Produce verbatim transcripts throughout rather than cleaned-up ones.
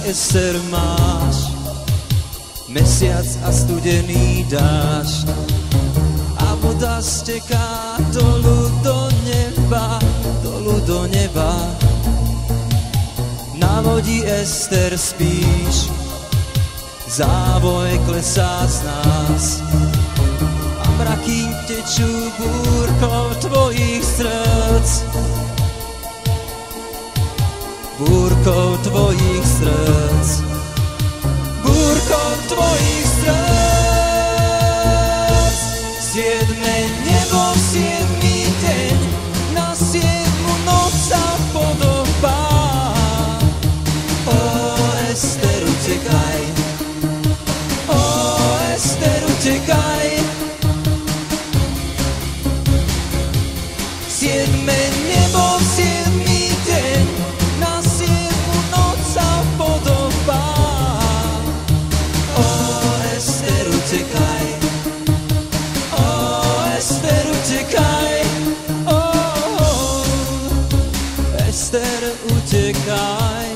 Ester, máš mesiac a studený dážď a voda steká dolu do neba, dolu do neba. Na lodi, Ester, spíš, závoj klesá z nás a mraky tečú búrkou tvojich srdc, búrkou tvojich srdc, búrkou tvojich srdc. Siedme nebo, siedmy deň, na siedmu noc sa podobá. O Ester, utekaj, o Ester, utekaj. Siedme nebo, siedmy deň, na siedmu noc sa podobá. O Ester, utekaj, o Ester, utekaj, o Ester, utekaj.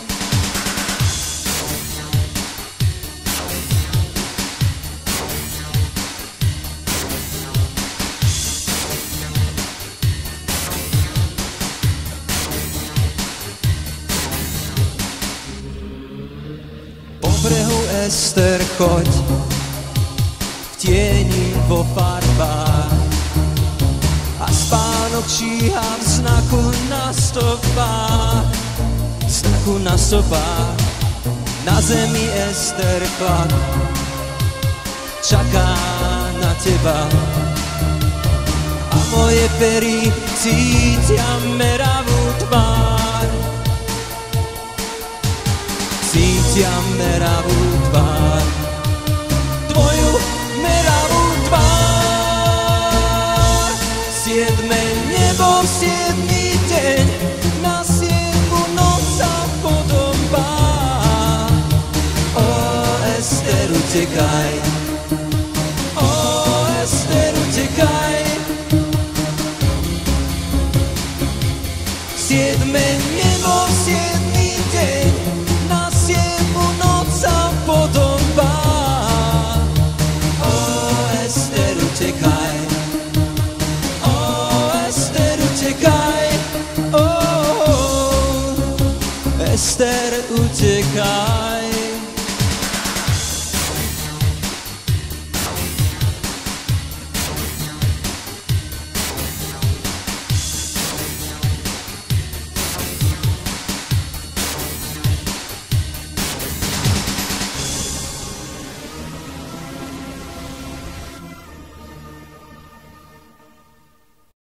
Po brehu, Ester, choď, v tieni vo farbách a spánok číha v znaku na stopách, v znaku na stopách. Na zemi, Ester, chlad čaká na teba a moje pery cítia meravú tvár, cítia meravú tvár, tvoju meravú tvár. Siedme nebo, siedmy deň, na siedmu noc sa podobá. O Ester, utekaj, o Ester, utekaj. Siedme nebo, siedmy deň, na siedmu noc sa podobá. O Ester, utekaj, o Ester, utekaj, o Ester, utekaj.